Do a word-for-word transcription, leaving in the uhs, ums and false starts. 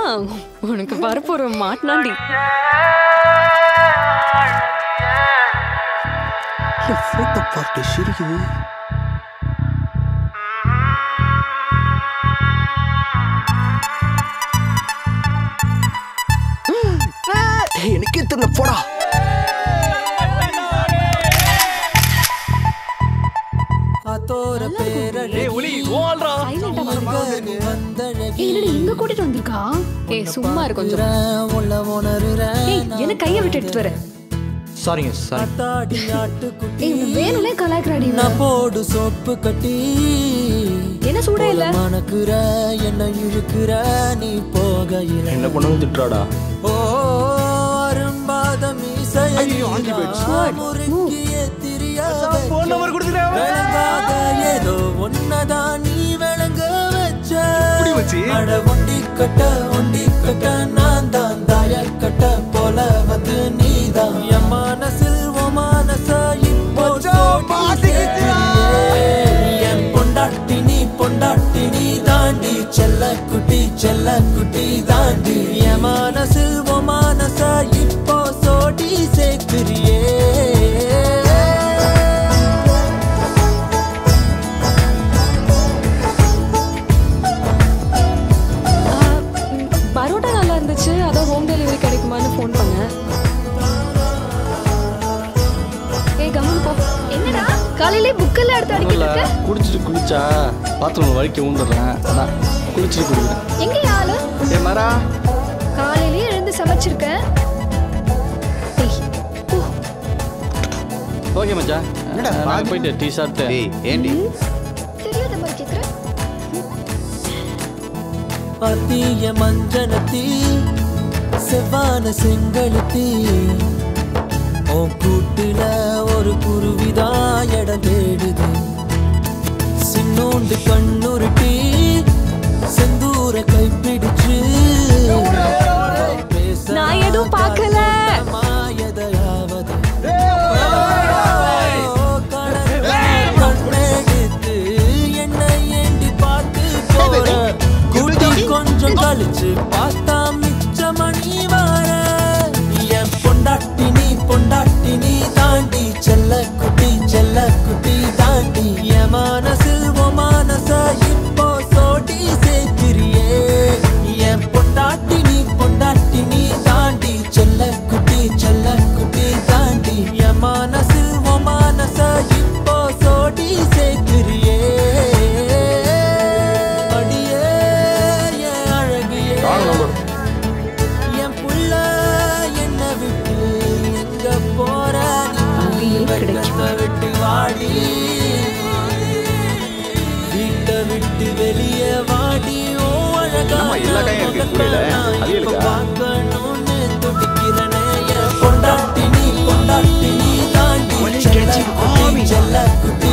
உனக்கு வரப்போற மாட்டனாண்டி. Photo party சிரிக்குது. எனக்கே தெரியல போடா. கூட்டிட்டு வந்திருக்கா. ஏய் சும்மா இரு கொஞ்சம். ஏய் என்ன கையை விட்டு எடுத்து வர. சாரிங்க சாரி. ஏய் உன் வேணும்னே கலாய்க்கறாடி. நான் போடு சோப்பு கட்டி என்ன சூடா இல்ல. மனக்குற என்ன இழுக்குற நீ போகையில என்ன பண்ணவும் திட்டுறாடா. ஓ அரும்பாத மீசைய முறுக்கிய திரியாத போன் நம்பர் கொடுத்துறேன். விளங்காத ஏதோ ஒன்னதான் நீ விளங்க வச்ச. அட ஒண்டி கட்ட ஒண்டி கட்ட நான் தான் தாயல் கட்ட போல வந்து நீதான் என் மனசில் ஓ மனச இப்போ என் பொண்டாட்டி நீ பொண்டாட்டி நீ தாண்டி செல்ல குட்டி செல்ல குட்டி தாண்டி என் மனசில் ஓ மனச இப்போ சோடி சேர்க்கிறியே. பரோட்டா நல்லா இருந்துச்சு, அதான் ஹோம் டெலிவரி கிடைக்குமான்னு ஃபோன் பண்ணேன். ஏய் கம்மன் போ. என்னடா காலையிலே புக்கெல்லாம் எடுத்து அடிக்கிட்டு இருக்க? குடிச்சிட்டு குளிச்சா பாத்ரூம் வலிக்க ஊந்துடுறேன். அதான் குளிச்சிட்டு குடிக்கிறேன். எங்க ஆளு? ஏ மரா காலையிலே எழுந்து சமைச்சிருக்க. ஓகே மச்சான். என்னடா நான் போயிட்டு டீ சாப்பிட்டு. ஏய் ஏண்டி தெரியாத மாதிரி கேக்குற. அத்திய மஞ்சனத்தி செவ்வான செங்கழுத்தி உன் கூட்டுல ஒரு குருவிதான் இடம் தேடுது. சின்னோண்டு கண்ணுருட்டி செந்தூர கைப்பிடிச்சு நான் எதுவும் பார்க்கல. மாயதையாவது கண்ணெடுத்து என்னை ஏண்டி பார்த்து போற கூட்டி கொஞ்சம் கழிச்சு பார்த்தா மிச்ச மணி வார என் பொண்டாட்டி நீ பொண்டாட்டி நீ தாண்டி செல்ல குட்டி செல்ல குட்டி தாண்டி என் மனசில் ஓ மனச இப்போ சோடி சேர்க்கிறியே. என் பொண்டாட்டி நீ பொண்டாட்டி நீ தாண்டி செல்ல குட்டி செல்ல குட்டி தாண்டி என் மனசில் ஓ மனச இப்போ சோடி சேர்க்கிறியே. அடியே என் அழகியே என் புள்ள என்ன விட்டு எங்க போற நீ வெட்டத்தை விட்டு வாடி வீட்டை விட்டு வெளியே வாடி. ஓ அழகா பார்க்கணும்னு துடிக்கிறனே என் பொண்டாட்டி நீ பொண்டாட்டி நீ தாண்டி செல்ல குட்டி